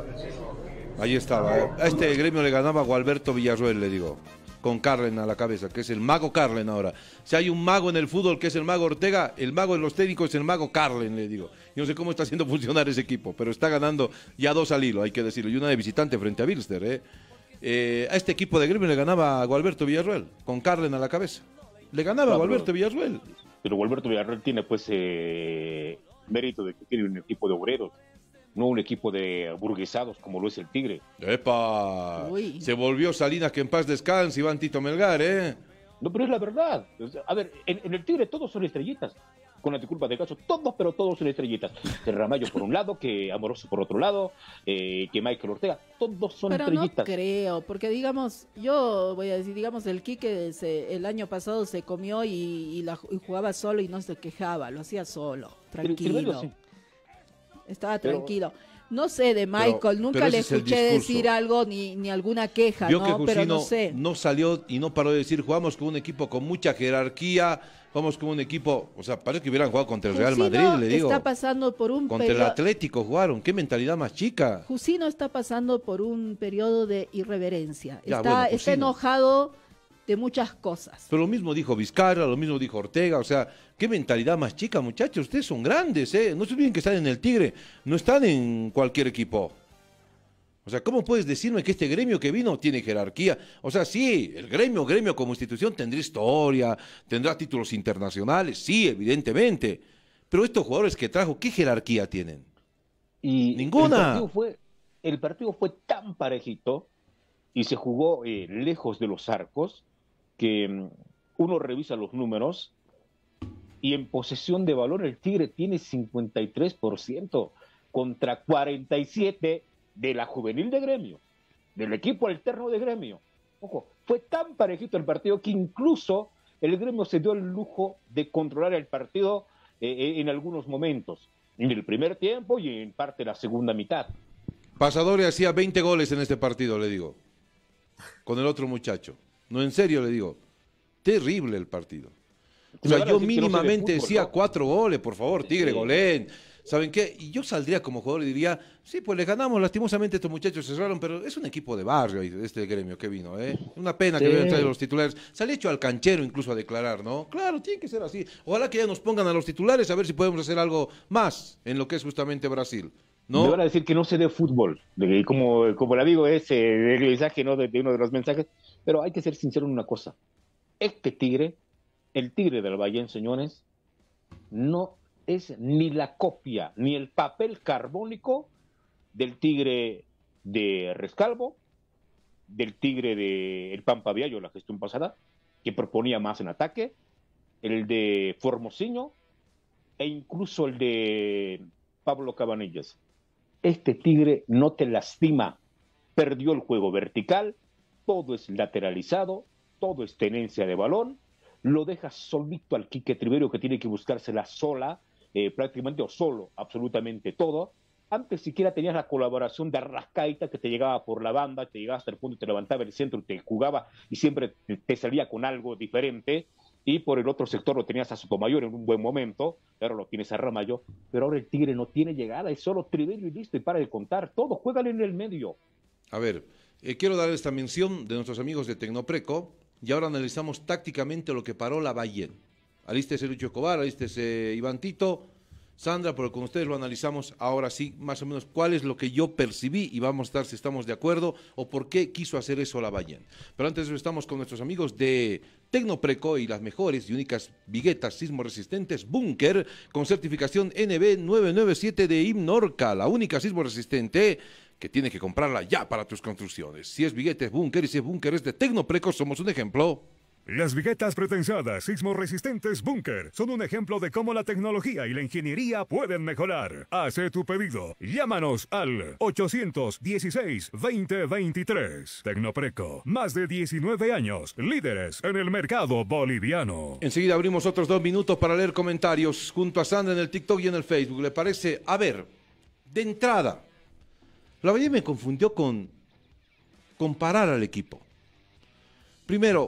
Ahí estaba. ¿eh? A este Gremio le ganaba Gualberto Villarroel, le digo. Con Carlen a la cabeza, que es el mago Carlen ahora. Si hay un mago en el fútbol que es el mago Ortega, el mago de los técnicos es el mago Carlen, le digo. Yo no sé cómo está haciendo funcionar ese equipo, pero está ganando ya dos al hilo, hay que decirlo. Y una de visitante frente a Bilster. ¿eh? Eh, a este equipo de Gremio le ganaba a Gualberto Villarroel, con Carlen a la cabeza. Le ganaba a no, Gualberto Villarroel. Pero Gualberto Villarroel tiene pues eh, mérito de que tiene un equipo de obreros. No un equipo de burguesados como lo es el Tigre. ¡Epa! Uy. Se volvió Salinas, que en paz descanse, Iván Tito Melgar, ¿eh? No, pero es la verdad. A ver, en, en el Tigre todos son estrellitas. Con la disculpa de caso, todos, pero todos son estrellitas. Que Ramallo por un lado, que Amoroso por otro lado, eh, que Michael Ortega, todos son pero estrellitas. No creo, porque digamos, yo voy a decir, digamos, el Quique se, el año pasado se comió y, y, la, y jugaba solo y no se quejaba, lo hacía solo, tranquilo. Pero, pero, sí. Estaba tranquilo. Pero, no sé de Michael, pero, nunca pero le escuché decir algo ni, ni alguna queja, Vio ¿no? Que Jusino pero no sé. No salió y no paró de decir, jugamos con un equipo con mucha jerarquía, vamos con un equipo, o sea, parece que hubieran jugado contra el Real Jusino Madrid, le digo. está pasando por un Contra periodo... el Atlético jugaron, qué mentalidad más chica. Jusino está pasando por un periodo de irreverencia, ya, está, bueno, está enojado de muchas cosas. Pero lo mismo dijo Vizcarra, lo mismo dijo Ortega, o sea, qué mentalidad más chica, muchachos, ustedes son grandes, ¿eh? No se olviden que están en el Tigre, no están en cualquier equipo. O sea, ¿cómo puedes decirme que este Gremio que vino tiene jerarquía? O sea, sí, el Gremio, Gremio como institución tendrá historia, tendrá títulos internacionales, sí, evidentemente. Pero estos jugadores que trajo, ¿qué jerarquía tienen? Y ninguna. El partido fue, el partido fue tan parejito y se jugó eh, lejos de los arcos que um, uno revisa los números y en posesión de balón el Tigre tiene cincuenta y tres por ciento contra cuarenta y siete por ciento de la juvenil de Gremio, del equipo alterno de Gremio. Ojo, fue tan parejito el partido que incluso el Gremio se dio el lujo de controlar el partido eh, en algunos momentos, en el primer tiempo y en parte de la segunda mitad. Pasadores hacía veinte goles en este partido, le digo, con el otro muchacho. No, en serio le digo, terrible el partido. O sea, yo mínimamente no decía ¿no? cuatro goles, por favor, Tigre, sí. Golén. ¿Saben qué? Y yo saldría como jugador y diría, sí, pues le ganamos, lastimosamente estos muchachos se cerraron, pero es un equipo de barrio este Gremio que vino, ¿eh? Una pena sí. que hubieran traído los titulares. Sale hecho al canchero incluso a declarar, ¿no? Claro, tiene que ser así. Ojalá que ya nos pongan a los titulares a ver si podemos hacer algo más en lo que es justamente Brasil, ¿no? Me van a decir que no se dé fútbol, como, como le digo, ese el mensaje, ¿no? De, de uno de los mensajes, pero hay que ser sincero en una cosa. Este Tigre, el Tigre del Valle, señores, no es ni la copia, ni el papel carbónico del Tigre de Rescalvo, del Tigre de el Pampa Viallo, la gestión pasada, que proponía más en ataque, el de Formosinho, e incluso el de Pablo Cabanillas. Este Tigre no te lastima, perdió el juego vertical, todo es lateralizado, todo es tenencia de balón, lo deja solito al Quique Triverio que tiene que buscársela sola, Eh, prácticamente o solo, absolutamente todo. Antes siquiera tenías la colaboración de Arrascaita que te llegaba por la banda, te llegaba hasta el punto y te levantaba el centro y te jugaba y siempre te, te salía con algo diferente, y por el otro sector lo tenías a Sotomayor en un buen momento, ahora lo tienes a Ramallo, pero ahora el Tigre no tiene llegada, es solo Triverio y listo, y para de contar, todo, juegan en el medio. A ver, eh, quiero dar esta mención de nuestros amigos de Tecnopreco, y ahora analizamos tácticamente lo que paró la Bayern. Alístese Lucho Escobar, alístese Iván Tito, Sandra, pero con ustedes lo analizamos ahora sí, más o menos cuál es lo que yo percibí y vamos a estar si estamos de acuerdo o por qué quiso hacer eso la Bayern. Pero antes de eso estamos con nuestros amigos de Tecnopreco y las mejores y únicas viguetas sismo resistentes Búnker con certificación N B nueve nueve siete de Imnorca, la única sismo resistente que tienes que comprarla ya para tus construcciones. Si es viguete es Búnker y si es Búnker es de Tecnopreco, somos un ejemplo. Las viguetas pretensadas sismo resistentes Búnker son un ejemplo de cómo la tecnología y la ingeniería pueden mejorar. Hace tu pedido. Llámanos al ochocientos dieciséis, veinte veintitrés. Tecnopreco, más de diecinueve años, líderes en el mercado boliviano. Enseguida abrimos otros dos minutos para leer comentarios junto a Sandra en el TikTok y en el Facebook. ¿Le parece? A ver, de entrada, la Valle me confundió con comparar al equipo. Primero,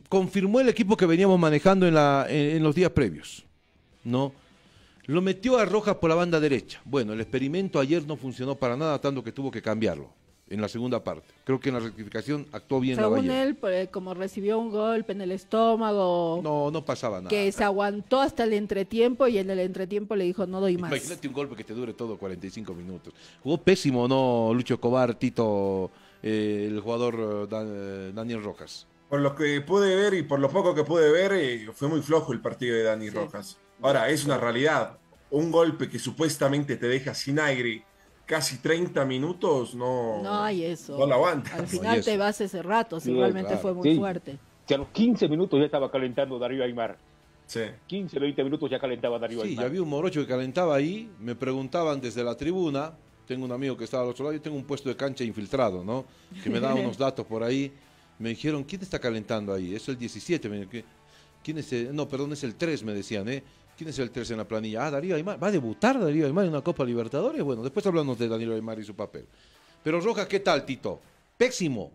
confirmó el equipo que veníamos manejando en, la, en, en los días previos, ¿no? Lo metió a Rojas por la banda derecha. Bueno, el experimento ayer no funcionó para nada, tanto que tuvo que cambiarlo en la segunda parte. Creo que en la rectificación actuó bien Según Lavallén. él, pues, como recibió un golpe en el estómago, No, no pasaba nada. que se aguantó hasta el entretiempo y en el entretiempo le dijo no doy más. Imagínate un golpe que te dure todo cuarenta y cinco minutos. Jugó pésimo, ¿no? Lucho Cobar, Tito, eh, el jugador eh, Dan- eh, Daniel Rojas. Por lo que pude ver y por lo poco que pude ver, eh, fue muy flojo el partido de Dani Sí. Rojas. Ahora, es una realidad. Un golpe que supuestamente te deja sin aire casi treinta minutos, no, No hay eso. no lo aguanta. Al final eso. te vas ese rato, si Sí, realmente claro. fue muy Sí. fuerte. Que a los quince minutos ya estaba calentando Darío Aymar. Sí. quince, veinte minutos ya calentaba Darío Sí, Aymar. ya había un morocho que calentaba ahí, me preguntaban desde la tribuna, tengo un amigo que estaba al otro lado, yo tengo un puesto de cancha infiltrado, ¿no? Que me da unos datos por ahí, me dijeron, ¿quién está calentando ahí? Es el diecisiete, me dijeron, ¿qué- ¿quién es el? No, perdón, es el tres, me decían, ¿eh? ¿Quién es el tres en la planilla? Ah, Darío Aymar, ¿va a debutar Darío Aymar en una Copa Libertadores? Bueno, después hablamos de Darío Aymar y su papel. Pero Rojas, ¿qué tal, Tito? Pésimo.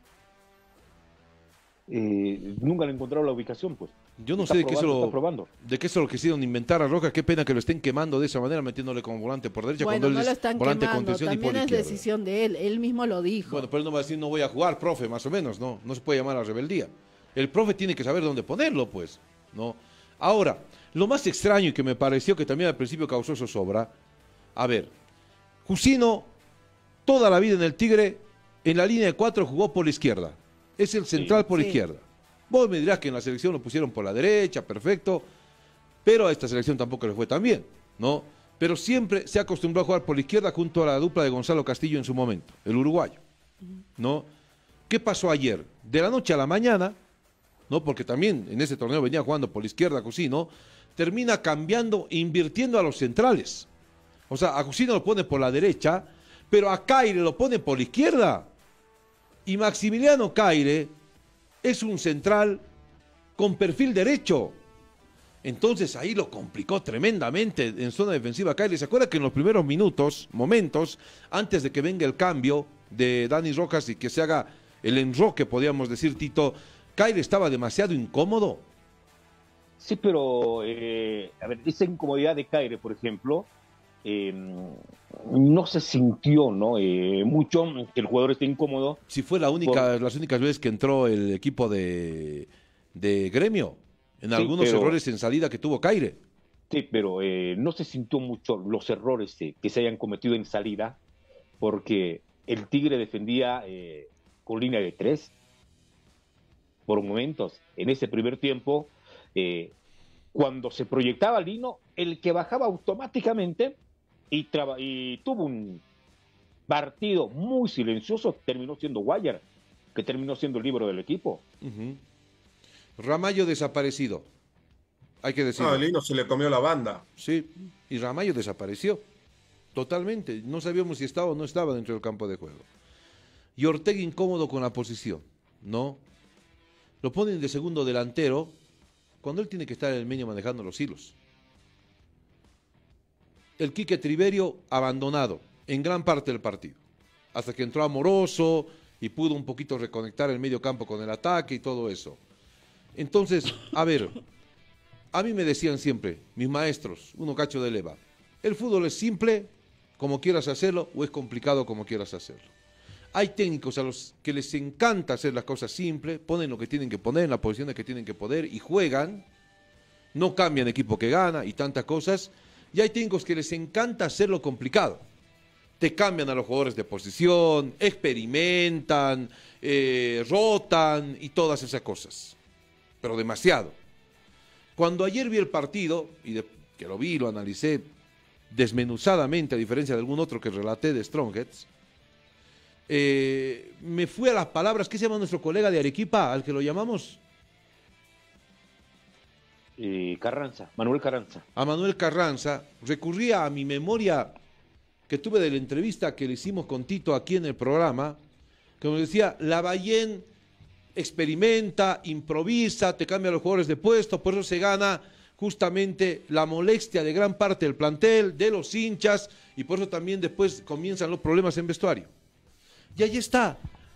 Eh, nunca le encontraron la ubicación, pues. Yo no Está sé de qué, se probando, lo, está probando. de qué se lo quisieron inventar a Rojas. Qué pena que lo estén quemando de esa manera, metiéndole como volante por derecha Bueno, cuando no él lo es están volante de quemando, contención y por también es izquierda. decisión de él, él mismo lo dijo. Bueno, pero él no va a decir no voy a jugar, profe, más o menos, ¿no? No se puede llamar a rebeldía. El profe tiene que saber dónde ponerlo, pues, ¿no? Ahora, lo más extraño y que me pareció que también al principio causó zozobra, a ver, Jusino toda la vida en el Tigre, en la línea de cuatro jugó por la izquierda. Es el central por sí. izquierda. Vos me dirás que en la selección lo pusieron por la derecha, perfecto, pero a esta selección tampoco le fue tan bien, ¿no? Pero siempre se acostumbró a jugar por la izquierda junto a la dupla de Gonzalo Castillo en su momento, el uruguayo, ¿no? ¿Qué pasó ayer? De la noche a la mañana, ¿no? Porque también en ese torneo venía jugando por la izquierda Jusino, termina cambiando e invirtiendo a los centrales. O sea, a Jusino lo pone por la derecha, pero a Caire lo pone por la izquierda. Y Maximiliano Caire es un central con perfil derecho. Entonces ahí lo complicó tremendamente en zona defensiva Caire. ¿Se acuerda que en los primeros minutos, momentos, antes de que venga el cambio de Dani Rojas y que se haga el enroque, podríamos decir, Tito, Caire estaba demasiado incómodo? Sí, pero, eh, a ver, esa incomodidad de Caire, por ejemplo, eh, no se sintió, ¿no? Eh, mucho que el jugador esté incómodo. Si fue la única, Por- las únicas veces que entró el equipo de, de Gremio, en Sí, algunos pero- errores en salida que tuvo Caire. Sí, pero eh, no se sintió mucho los errores eh, que se hayan cometido en salida, porque el Tigre defendía eh, con línea de tres por momentos. En ese primer tiempo, eh, cuando se proyectaba Lino, el que bajaba automáticamente y, traba- y tuvo un partido muy silencioso, terminó siendo Guayar, que terminó siendo el libro del equipo. Ujú. Ramallo desaparecido, hay que No, decirlo. a Lino se le comió la banda. Sí, y Ramallo desapareció totalmente. No sabíamos si estaba o no estaba dentro del campo de juego. Y Ortega incómodo con la posición, ¿no? Lo ponen de segundo delantero cuando él tiene que estar en el medio manejando los hilos. El Quique Triverio abandonado en gran parte del partido. Hasta que entró Amoroso y pudo un poquito reconectar el medio campo con el ataque y todo eso. Entonces, a ver, a mí me decían siempre, mis maestros, uno cacho de leva, el fútbol es simple como quieras hacerlo o es complicado como quieras hacerlo. Hay técnicos a los que les encanta hacer las cosas simples, ponen lo que tienen que poner en las posiciones que tienen que poner y juegan, no cambian equipo que gana y tantas cosas. Y hay técnicos que les encanta hacerlo complicado. Te cambian a los jugadores de posición, experimentan, eh, rotan y todas esas cosas. Pero demasiado. Cuando ayer vi el partido, y de, que lo vi, lo analicé desmenuzadamente, a diferencia de algún otro que relaté de Strongheads, eh, me fui a las palabras, ¿qué se llama nuestro colega de Arequipa, al que lo llamamos? Eh, Carranza, Manuel Carranza. A Manuel Carranza, recurría a mi memoria que tuve de la entrevista que le hicimos con Tito aquí en el programa, que nos decía, Lavallén experimenta, improvisa, te cambia los jugadores de puesto, por eso se gana justamente la molestia de gran parte del plantel, de los hinchas, y por eso también después comienzan los problemas en vestuario. Y ahí está,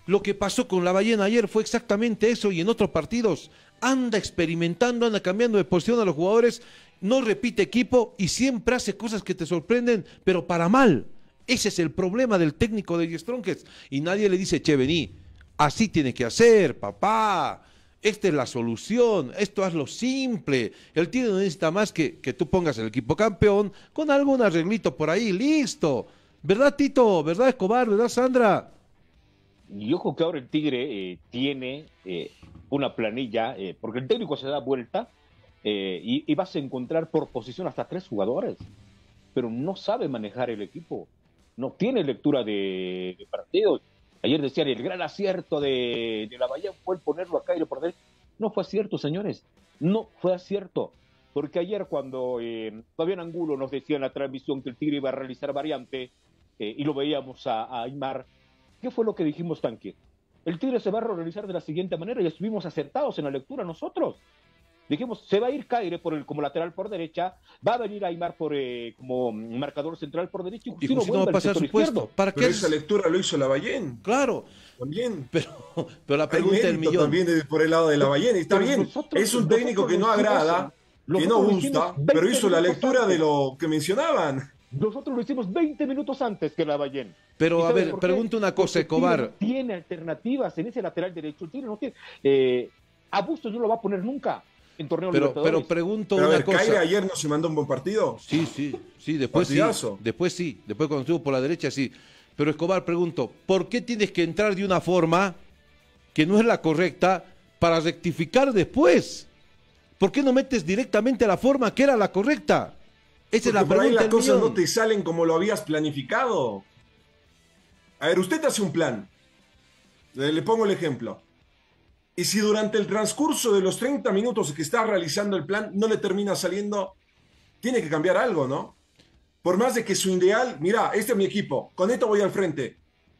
Lo que pasó con la Ballena ayer fue exactamente eso, y en otros partidos anda experimentando, anda cambiando de posición a los jugadores, no repite equipo y siempre hace cosas que te sorprenden, pero para mal. Ese es el problema del técnico de Die Strongest. Y nadie le dice, che, vení, así tiene que hacer, papá. Esta es la solución, esto hazlo simple. El Tigre no necesita más que, que tú pongas el equipo campeón con algún arreglito por ahí, listo. ¿Verdad, Tito? ¿Verdad, Escobar? ¿Verdad, Sandra? Y ojo que ahora el Tigre eh, tiene eh, una planilla, eh, porque el técnico se da vuelta eh, y, y vas a encontrar por posición hasta tres jugadores, pero no sabe manejar el equipo, no tiene lectura de, de partidos. Ayer decían, el gran acierto de, de la Bahía fue el ponerlo a Cairo por derecha. No fue acierto, señores, no fue acierto. Porque ayer cuando eh, Fabián Angulo nos decía en la transmisión que el Tigre iba a realizar variante eh, y lo veíamos a, a Aymar, ¿qué fue lo que dijimos, Tanque? El Tigre se va a realizar de la siguiente manera y estuvimos acertados en la lectura nosotros. Dijimos, se va a ir Caire por el, como lateral por derecha, va a venir Aymar por, eh, como marcador central por derecha y Justino, y Justino va a pasar su puesto. ¿Para pero qué? Esa lectura lo hizo la Ballén. Claro. También. Pero, pero la pregunta del millón. También de, por el lado de la Ballén. Está pero bien. Nosotros, es un técnico que no agrada, que no gusta, pero hizo la lectura de lo que mencionaban. Nosotros lo hicimos veinte minutos antes que la Ballén. Pero a ver, pregunto una cosa, Escobar. Tiene alternativas en ese lateral derecho. El Tigre no tiene. Eh, a Bustos no lo va a poner nunca en torneo pero, Libertadores. pero pregunto pero a una ver, cosa. ¿Caire ayer no se mandó un buen partido? Sí, sí, sí, después Partidazo. sí. Después sí, después cuando estuvo por la derecha sí. Pero Escobar, pregunto, ¿por qué tienes que entrar de una forma que no es la correcta para rectificar después? ¿Por qué no metes directamente a la forma que era la correcta? Esa es la por ahí pregunta las del cosas millón. no te salen como lo habías planificado. A ver, usted hace un plan. Le, le pongo el ejemplo. Y si durante el transcurso de los treinta minutos que está realizando el plan no le termina saliendo, tiene que cambiar algo, ¿no? Por más de que su ideal, mira, este es mi equipo, con esto voy al frente.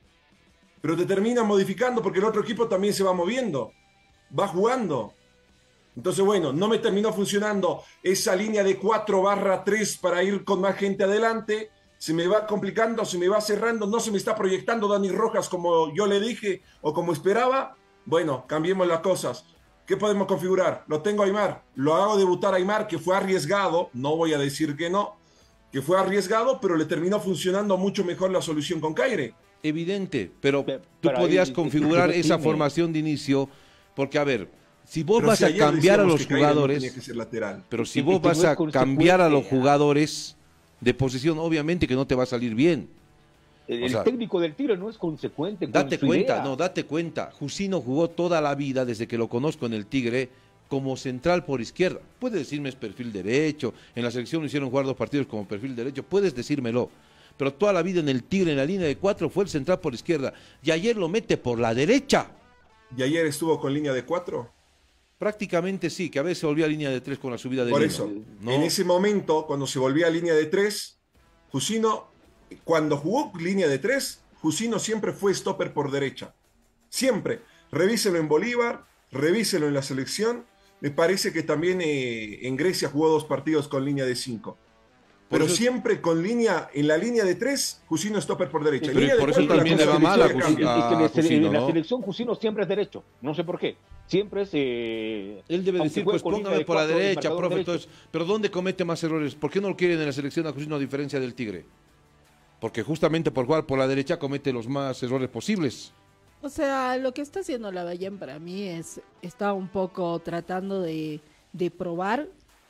Pero te termina modificando porque el otro equipo también se va moviendo, va jugando. Entonces, bueno, no me terminó funcionando esa línea de cuatro barra tres para ir con más gente adelante. Se me va complicando, se me va cerrando, no se me está proyectando Dani Rojas como yo le dije o como esperaba. Bueno, cambiemos las cosas. ¿Qué podemos configurar? Lo tengo a Aymar, lo hago debutar a Aymar, que fue arriesgado, no voy a decir que no, que fue arriesgado, pero le terminó funcionando mucho mejor la solución con Caire. Evidente, pero, pero tú pero podías ahí, configurar pero esa tiene. formación de inicio, porque a ver, si vos Pero vas si a ayer cambiar a decíamos los que Caire no jugadores, tenía que ser lateral. pero si Y- vos y que vas no es a cambiar a los consecuente. jugadores de posición, obviamente que no te va a salir bien. El, O sea, el técnico del Tigre no es consecuente con Date su cuenta, idea. no, date cuenta. Jusino jugó toda la vida, desde que lo conozco en el Tigre, como central por izquierda. Puedes decirme es perfil derecho, en la selección lo hicieron jugar dos partidos como perfil derecho, puedes decírmelo. Pero toda la vida en el Tigre, en la línea de cuatro, fue el central por izquierda. Y ayer lo mete por la derecha. Y ayer estuvo con línea de cuatro. Prácticamente sí, que a veces volvía a línea de tres con la subida de Por línea. eso, ¿no? en ese momento, cuando se volvía a línea de tres, Jusino, cuando jugó línea de tres, Jusino siempre fue stopper por derecha. Siempre. Revíselo en Bolívar, revíselo en la selección. Me parece que también eh, en Grecia jugó dos partidos con línea de cinco. Pero eso- siempre con línea, en la línea de tres, Jusino stopper por derecha. Sí, En pero línea de por eso cuatro, la también le cosa va mal a le Jusino. cambia. Y que en la sele- Jusino, en la ¿no? selección Jusino siempre es derecho. No sé por qué. Siempre es. Eh, Él debe aunque decir, juegue pues con línea póngame de por la cuatro y derecha, marcador profe. derecho. Entonces, pero ¿dónde comete más errores? ¿Por qué no lo quieren en la selección a Jusino a diferencia del Tigre? Porque justamente por jugar por la derecha comete los más errores posibles. O sea, lo que está haciendo la Ballén para mí es, está un poco tratando de, de probar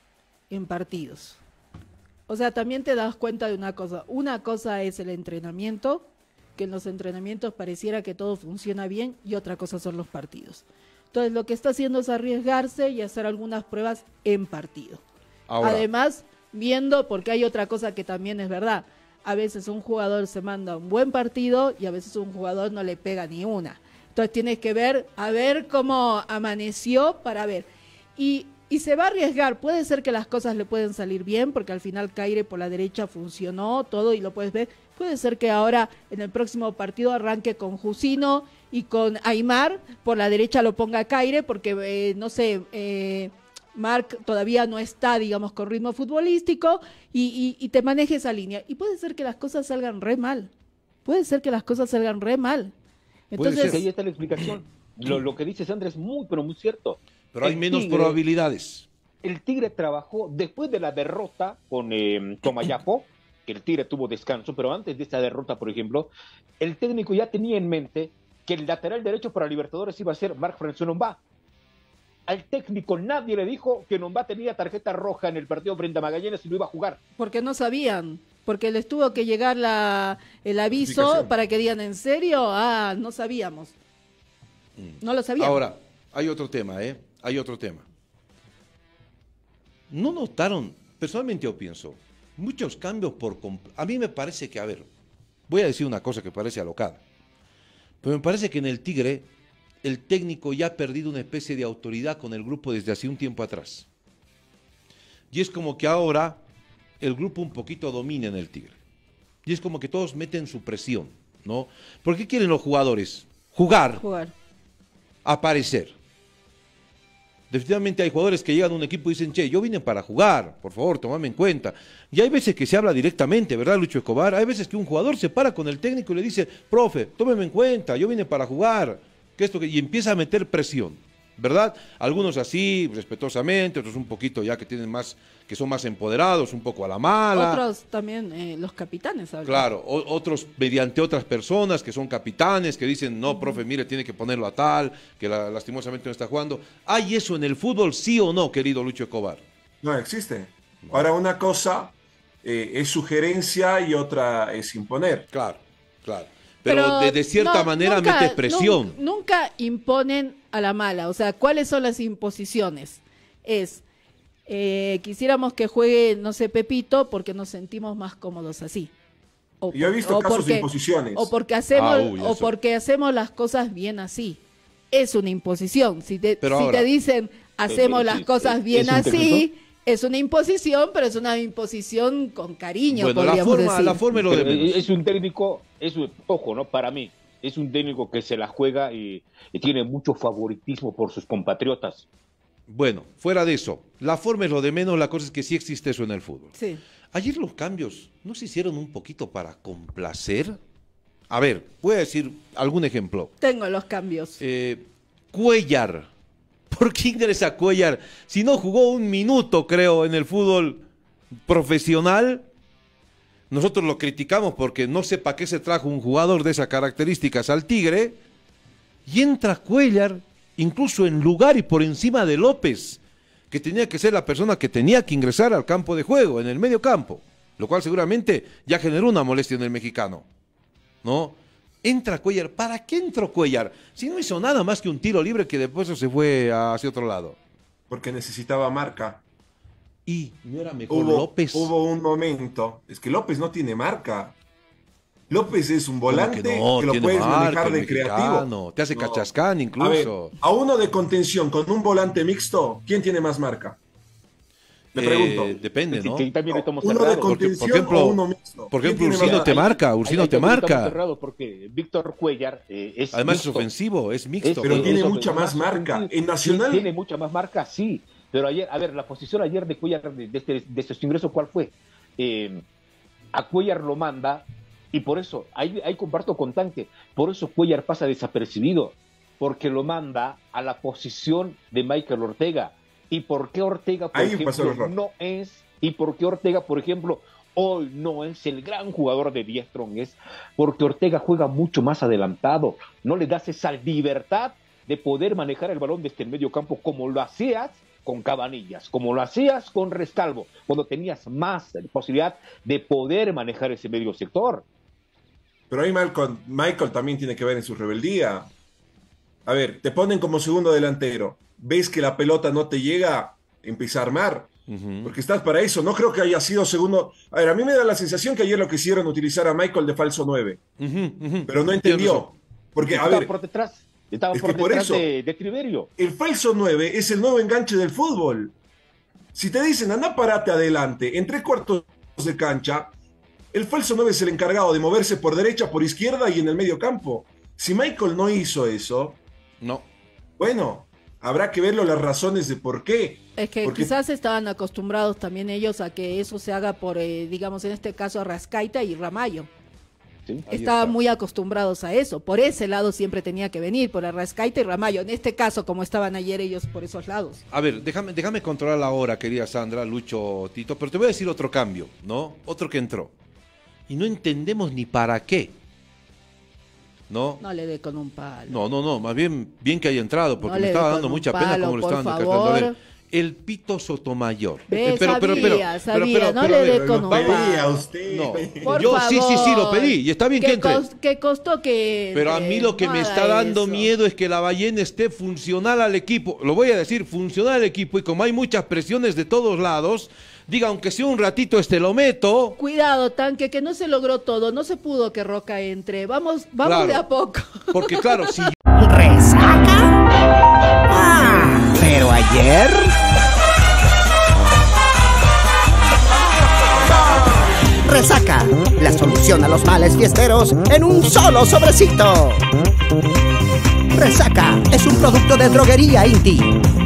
en partidos. O sea, también te das cuenta de una cosa. Una cosa es el entrenamiento, que en los entrenamientos pareciera que todo funciona bien, y otra cosa son los partidos. Entonces, lo que está haciendo es arriesgarse y hacer algunas pruebas en partido. Ahora, Además, viendo, porque hay otra cosa que también es verdad, a veces un jugador se manda un buen partido y a veces un jugador no le pega ni una. Entonces tienes que ver, a ver cómo amaneció para ver. Y, y se va a arriesgar, puede ser que las cosas le pueden salir bien, porque al final Caire por la derecha funcionó todo y lo puedes ver. Puede ser que ahora en el próximo partido arranque con Jusino y con Aymar, por la derecha lo ponga Caire, porque eh, no sé... Eh, Marc todavía no está, digamos, con ritmo futbolístico y, y, y te maneje esa línea. Y puede ser que las cosas salgan re mal. Puede ser que las cosas salgan re mal. Entonces, ahí está la explicación. Lo, lo que dice Sandra es muy, pero muy cierto. Pero hay El menos Tigre, probabilidades. El Tigre trabajó después de la derrota con eh, Tomayapo, que el Tigre tuvo descanso, pero antes de esta derrota, por ejemplo, el técnico ya tenía en mente que el lateral derecho para Libertadores iba a ser Marc-François Nombá. Al técnico nadie le dijo que Nombá tenía tarjeta roja en el partido frente a Magallanes y lo iba a jugar. porque no sabían, porque les tuvo que llegar la, el aviso para que digan, ¿en serio? Ah, no sabíamos. No lo sabíamos. Ahora, hay otro tema, ¿eh? Hay otro tema. ¿No notaron? Personalmente yo pienso, muchos cambios por... A mí me parece que, a ver, voy a decir una cosa que parece alocada, pero me parece que en el Tigre el técnico ya ha perdido una especie de autoridad con el grupo desde hace un tiempo atrás. Y es como que ahora el grupo un poquito domina en el Tigre. Y es como que todos meten su presión, ¿no? ¿Por qué quieren los jugadores? Jugar, Jugar. aparecer. Definitivamente hay jugadores que llegan a un equipo y dicen, che, yo vine para jugar, por favor, tomame en cuenta. Y hay veces que se habla directamente, ¿verdad, Lucho Escobar? Hay veces que un jugador se para con el técnico y le dice, profe, tómeme en cuenta, yo vine para jugar, que esto que... y empieza a meter presión, ¿verdad? Algunos así, respetuosamente, otros un poquito ya que tienen más, que son más empoderados, un poco a la mala. Otros también, eh, los capitanes. ¿sabes? Claro, o, otros mediante otras personas que son capitanes, que dicen, no, profe, mire, tiene que ponerlo a tal, que la, lastimosamente no está jugando. ¿Hay eso en el fútbol, sí o no, querido Lucho Escobar? No existe. Ahora, una cosa eh, es sugerencia y otra es imponer. Claro, claro. Pero, de, de cierta no, manera nunca, metes presión. nun- Nunca imponen a la mala. O sea, ¿cuáles son las imposiciones? Es, eh, quisiéramos que juegue, no sé, Pepito, porque nos sentimos más cómodos así. O Yo he por- visto o casos de porque- imposiciones. O porque hacemos, Ah, uy, o eso. porque hacemos las cosas bien así. Es una imposición. Si te, Pero si ahora- te dicen, hacemos Eh, las sí, cosas ¿es bien un así, técnico? es una imposición, pero es una imposición con cariño, Bueno, la podríamos forma, decir. la forma es lo de Pero menos. es un técnico, es un, ojo, ¿no? Para mí, es un técnico que se la juega y, y tiene mucho favoritismo por sus compatriotas. Bueno, fuera de eso, la forma es lo de menos, la cosa es que sí existe eso en el fútbol. Sí. Ayer los cambios, ¿no se hicieron un poquito para complacer? A ver, voy a decir algún ejemplo. Tengo los cambios. Eh, Cuellar. ¿Por qué ingresa Cuellar? Si no jugó un minuto, creo, en el fútbol profesional. Nosotros lo criticamos porque no sé para qué se trajo un jugador de esas características al Tigre. Y entra Cuellar, incluso en lugar y por encima de López, que tenía que ser la persona que tenía que ingresar al campo de juego, en el medio campo. Lo cual seguramente ya generó una molestia en el mexicano. ¿No? Entra Cuellar. ¿Para qué entró Cuellar? Si no hizo nada más que un tiro libre que después se fue hacia otro lado. Porque necesitaba marca. Y no era mejor Hubo, López. hubo un momento. Es que López no tiene marca. López es un ¿Cómo volante que que, no? lo Tiene puedes marca, manejar el de mexicano. creativo. Te hace No. cachascán A ver, incluso. a uno de contención con un volante mixto, ¿quién tiene más marca? Me Eh, pregunto. depende, ¿no? Que también estamos Uno de cerrados. Porque, contención por ejemplo, o uno mixto. por ¿Quién ejemplo, tiene Ursino más te marca? marca, Ursino Ahí te también estamos marca. cerrados porque Víctor Cuellar eh, es Además es mixto. ofensivo, es mixto. Pero Eh, tiene es mucha ofensivo, más marca. ofensivo. En Nacional- Sí, tiene mucha más marca, sí. Pero ayer, a ver, la posición ayer de Cuellar, de, de, este, de este ingreso, ¿cuál fue? Eh, a Cuellar lo manda, y por eso, ahí, ahí comparto con Tanque, por eso Cuellar pasa desapercibido, porque lo manda a la posición de Michael Ortega. ¿Y por qué Ortega, por Ahí pasó el ejemplo, error. no es, y por qué Ortega, por ejemplo, hoy no es el gran jugador de Die Strong? Es porque Ortega juega mucho más adelantado, no le das esa libertad de poder manejar el balón desde el medio campo como lo hacías con Cabanillas, como lo hacías con Rescalvo, cuando tenías más posibilidad de poder manejar ese medio sector. Pero ahí Michael, Michael también tiene que ver en su rebeldía. A ver, te ponen como segundo delantero. Ves que la pelota no te llega, empieza a armar. Ujú. Porque estás para eso. No creo que haya sido segundo. A ver, a mí me da la sensación que ayer lo quisieron utilizar a Michael de falso nueve. Ujú, ujú. Pero no Tienes entendió. razón. Porque, a Estaba ver, por detrás, estaba es por que por detrás eso- de, de Triverio. el falso nueve es el nuevo enganche del fútbol. Si te dicen, anda, parate adelante, en tres cuartos de cancha, el falso nueve es el encargado de moverse por derecha, por izquierda y en el medio campo. Si Michael no hizo eso, No. bueno, habrá que verlo las razones de por qué. Es que Porque- quizás estaban acostumbrados también ellos a que eso se haga por, eh, digamos, en este caso, Arrascaita y Ramallo. ¿sí? Estaban muy acostumbrados a eso. Por ese lado siempre tenía que venir, por Arrascaita y Ramallo. En este caso, como estaban ayer ellos por esos lados. A ver, déjame, déjame controlar la hora, querida Sandra, Lucho, Tito, pero te voy a decir otro cambio, ¿no? Otro que entró. Y no entendemos ni para qué. ¿No? No le dé con un palo. No, no, no, más bien bien que haya entrado, porque No me le estaba dé dando con un mucha palo, pena como lo por estaban descartando. A ver, favor. el Pito Sotomayor. Ve, Eh, pero, pero, pero, sabía, pero, sabía, pero, no pero, le a dé ver, con un pedía palo. usted. No, Por yo sí, sí, sí, lo favor. pedí, y está bien que ¿Qué entre. cos- ¿Qué costó que Pero a entre? mí lo que No me haga está dando eso. miedo es que la Ballena esté funcional al equipo. Lo voy a decir, funcional al equipo, y como hay muchas presiones de todos lados, diga, aunque sea un ratito, este lo meto. Cuidado, Tanque, que no se logró todo, no se pudo que Roca entre. Vamos, vamos Claro. de a poco. Porque claro, si ¿Resaca? Ah, pero ayer... Resaca, la solución a los males fiesteros en un solo sobrecito. Resaca es un producto de droguería Inti.